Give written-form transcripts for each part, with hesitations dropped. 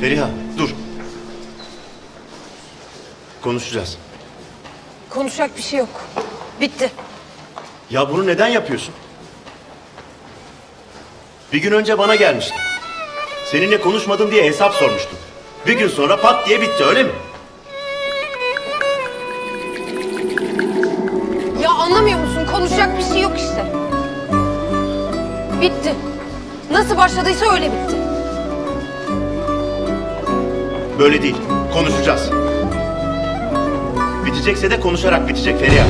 Feriha, dur. Konuşacağız. Konuşacak bir şey yok. Bitti. Ya bunu neden yapıyorsun? Bir gün önce bana gelmiştin. Seninle konuşmadım diye hesap sormuştum. Bir gün sonra pat diye bitti, öyle mi? Ya anlamıyor musun? Konuşacak bir şey yok işte. Bitti. Nasıl başladıysa öyle bitti. Böyle değil. Konuşacağız. Bitecekse de konuşarak bitecek Feriha.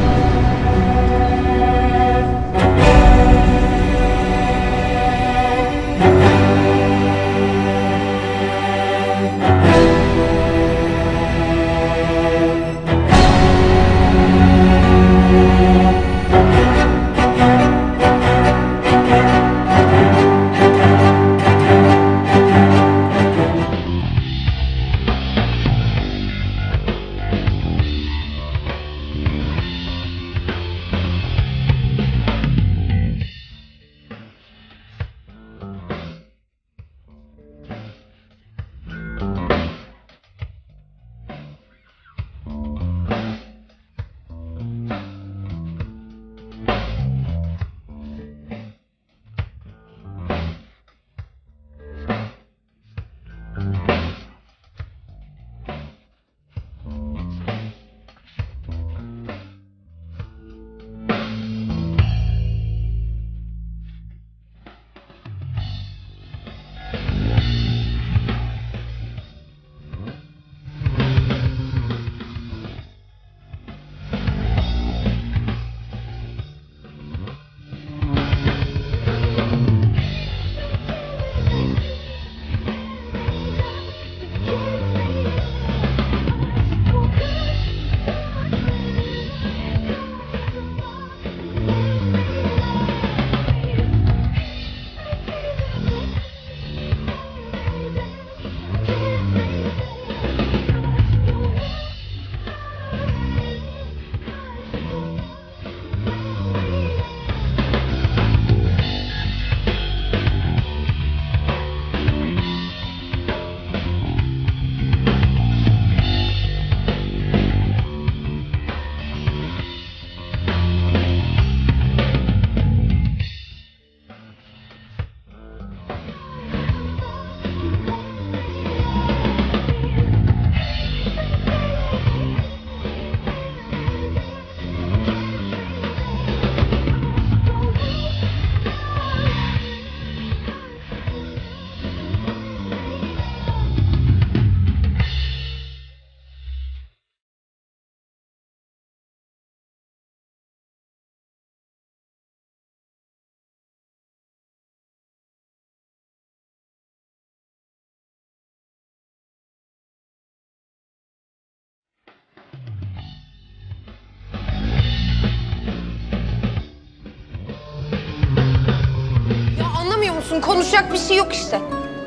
Konuşacak bir şey yok işte.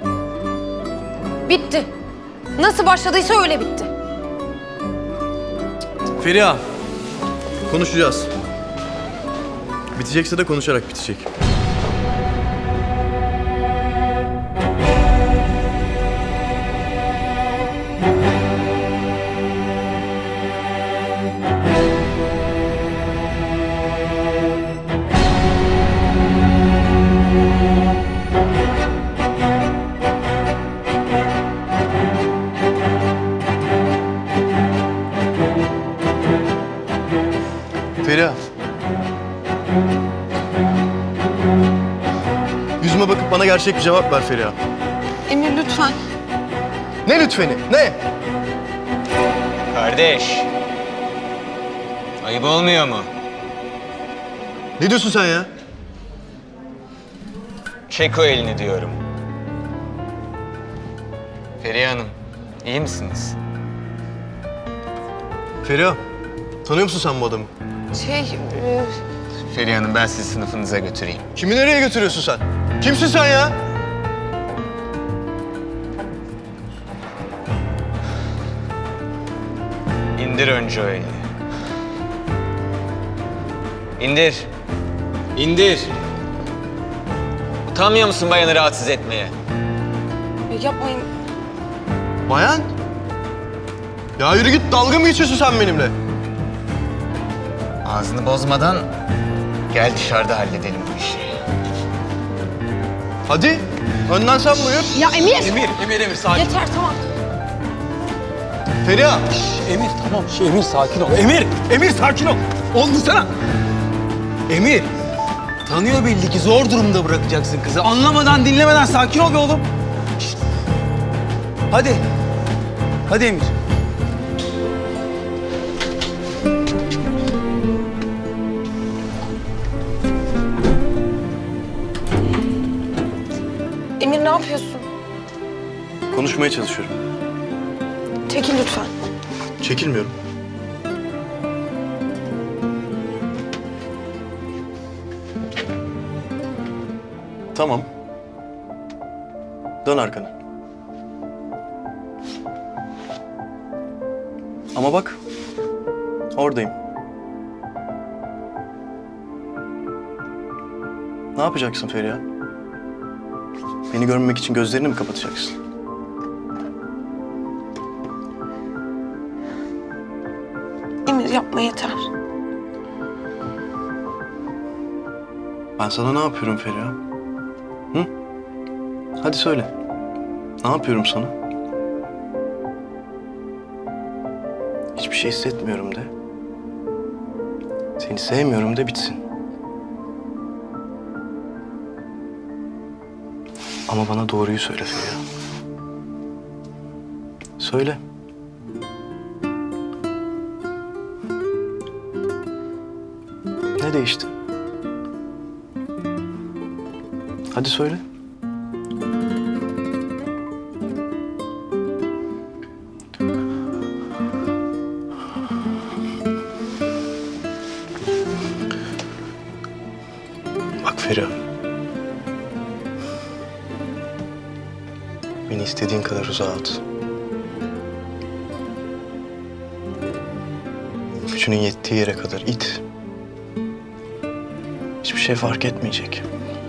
Bitti. Nasıl başladıysa öyle bitti. Feriha, konuşacağız. Bitecekse de konuşarak bitecek. Feriha. Yüzüme bakıp bana gerçek bir cevap ver Feriha. Emir lütfen. Ne lütfeni? Ne? Kardeş. Ayıp olmuyor mu? Ne diyorsun sen ya? Çek o elini diyorum. Feriha Hanım, iyi misiniz? Feriha, tanıyor musun sen bu adamı? Feriha Hanım, ben sizi sınıfınıza götüreyim. Kimi nereye götürüyorsun sen? Kimsin sen ya? İndir önce o eli. İndir. İndir. Utanmıyor musun bayanı rahatsız etmeye? Yapmayın. Bayan? Ya yürü git, dalga mı geçiyorsun sen benimle? Ağzını bozmadan gel dışarıda halledelim bu işi. Hadi, önden sen buyur. Ya Emir! Emir sakin. Yeter tamam. Feriha. Emir tamam. Emir sakin ol. Emir sakin ol. Oldu sana. Emir. Tanıyor belli ki zor durumda bırakacaksın kızı. Anlamadan dinlemeden sakin ol be oğlum. Şişt. Hadi. Hadi Emir. Emir ne yapıyorsun? Konuşmaya çalışıyorum. Çekil lütfen. Çekilmiyorum. Tamam. Dön arkana. Ama bak, oradayım. Ne yapacaksın Feriha? Beni görmemek için gözlerini mi kapatacaksın? Emir yapma yeter. Ben sana ne yapıyorum Feriha? Hı? Hadi söyle. Ne yapıyorum sana? Hiçbir şey hissetmiyorum de. Seni sevmiyorum de bitsin. Ama bana doğruyu söyle Feriha. Söyle. Ne değişti? Hadi söyle. Bak Feriha. Beni istediğin kadar uzağa at. Gücünün yettiği yere kadar it. Hiçbir şey fark etmeyecek.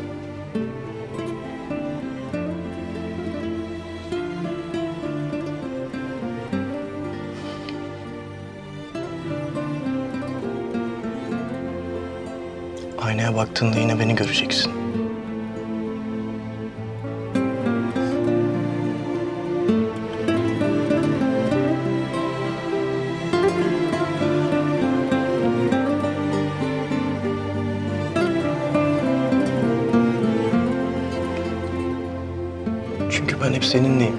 Aynaya baktığında yine beni göreceksin. Çünkü ben hep seninleyim.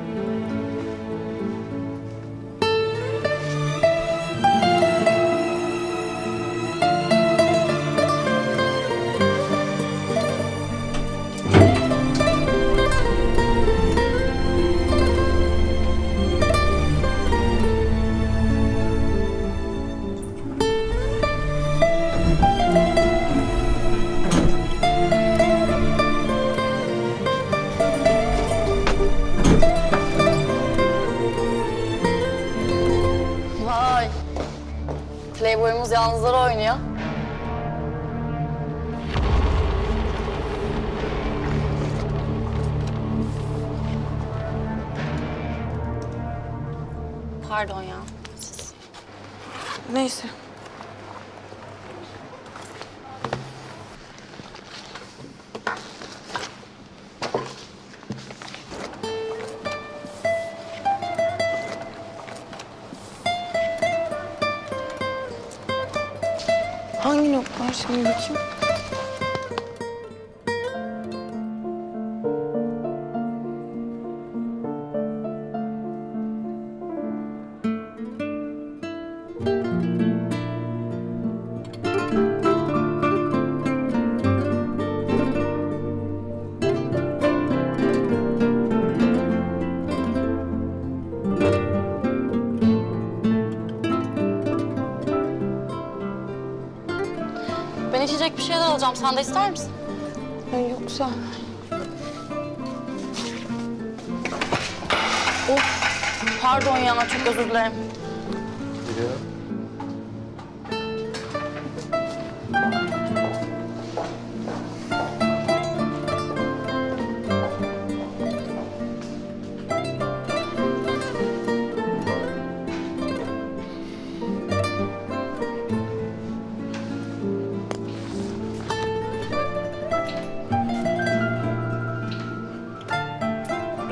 Vay. Playboy'umuz yalnızları oynuyor. Pardon ya. Neyse. Hangi notlar şimdi bakayım? Ben içecek bir şeyler alacağım. Sen de ister misin? Yoksa... Of. Pardon ya. Çok özür dilerim.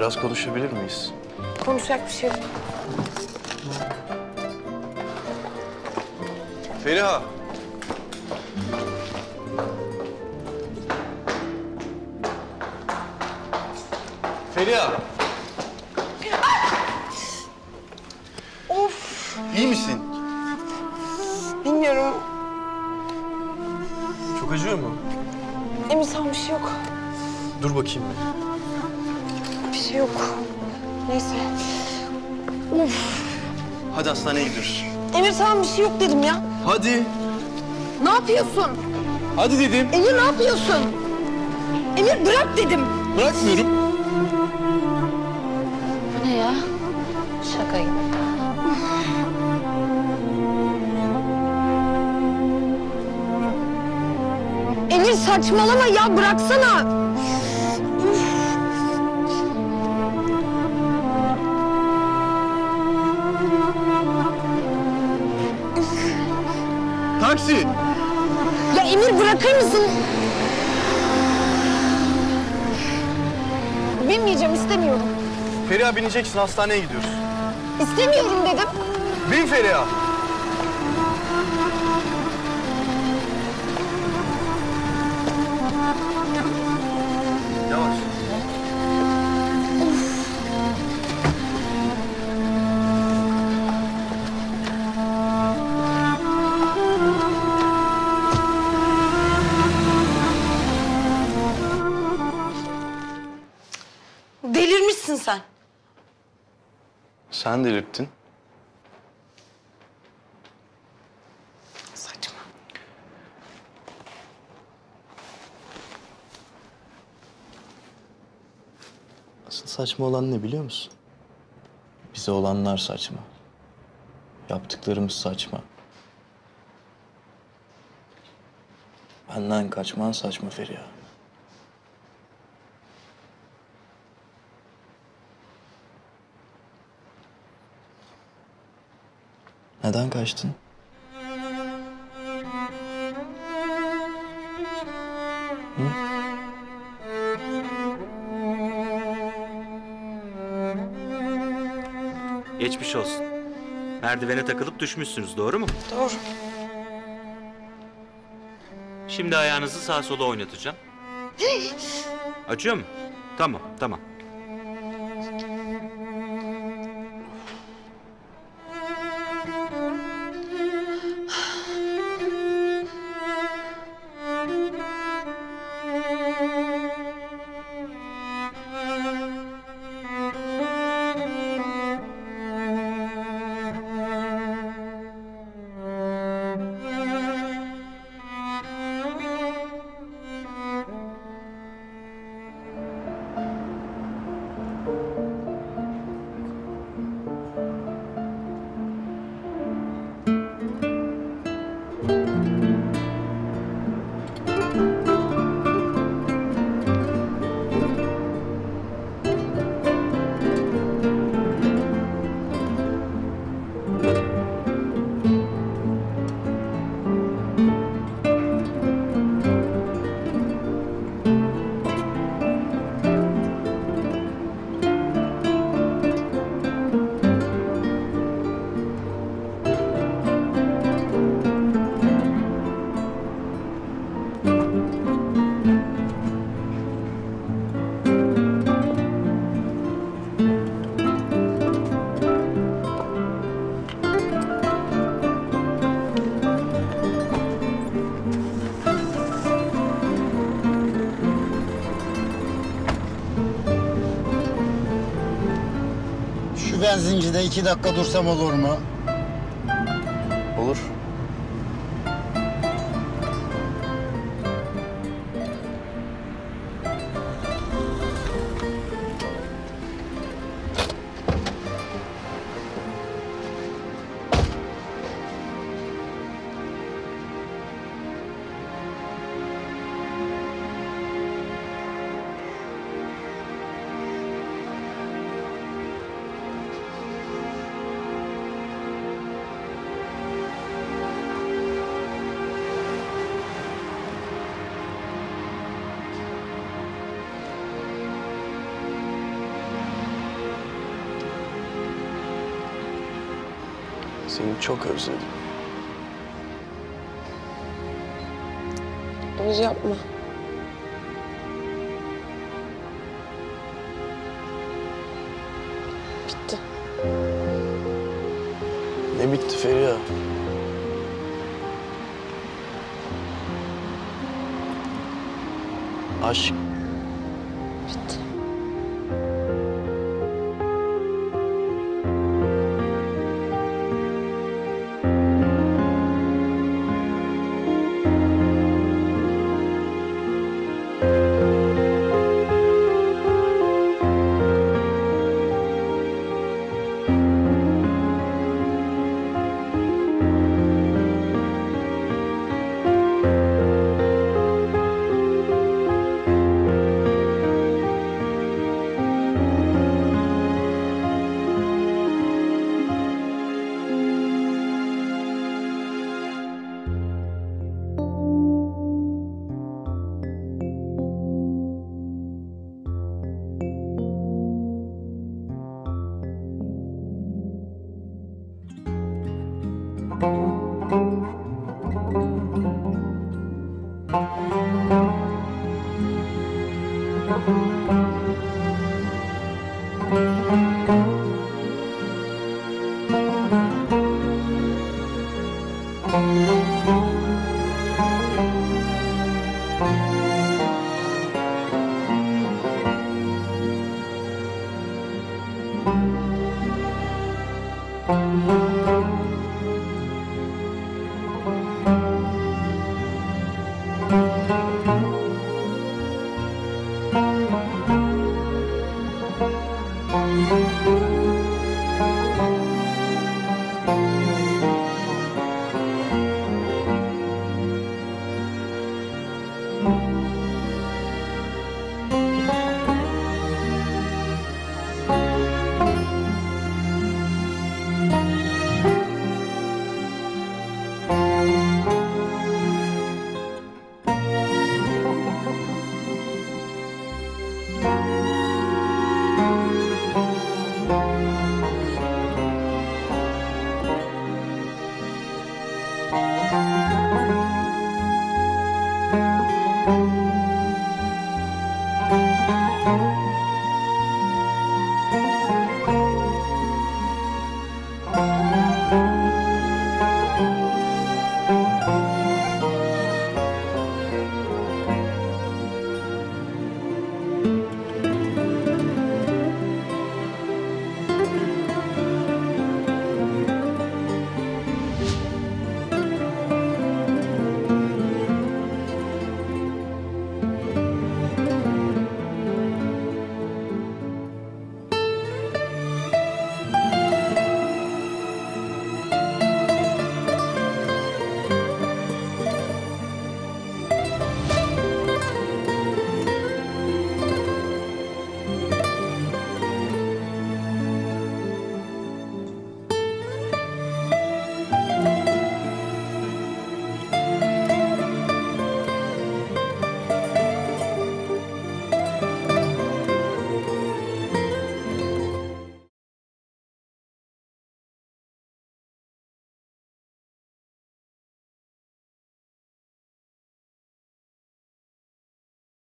Biraz konuşabilir miyiz? Konuşacak bir şey yok. Feriha. Feriha. Of! İyi misin? Bilmiyorum. Çok acıyor mu? Emir sen bir şey yok. Dur bakayım bir. Bir şey yok. Neyse. Of! Hadi hastaneye gidiyoruz. Emir sen bir şey yok dedim ya. Hadi. Ne yapıyorsun? Hadi dedim. Emir ne yapıyorsun? Emir bırak dedim. Bırakmıyorum. Ne ya? Şaka gibi. Emir saçmalama ya bıraksana. Taksi. Ya Emir bırakır mısın? Binmeyeceğim istemiyorum. Feriha bineceksin, hastaneye gidiyoruz. İstemiyorum dedim. Bin Feriha. Yavaş. Delirmişsin sen. Sen delirttin. Saçma. Asıl saçma olan ne biliyor musun? Bize olanlar saçma. Yaptıklarımız saçma. Benden kaçman saçma Feriha. Neden kaçtın? Geçmiş olsun. Merdivene takılıp düşmüşsünüz, doğru mu? Doğru. Şimdi ayağınızı sağa sola oynatacağım. Acıyor mu? Tamam, tamam. Şu benzincide 2 dakika dursam olur mu? Olur. Seni çok özledim. Emir yapma. Bitti. Ne bitti Feriha? Aşk Bitti.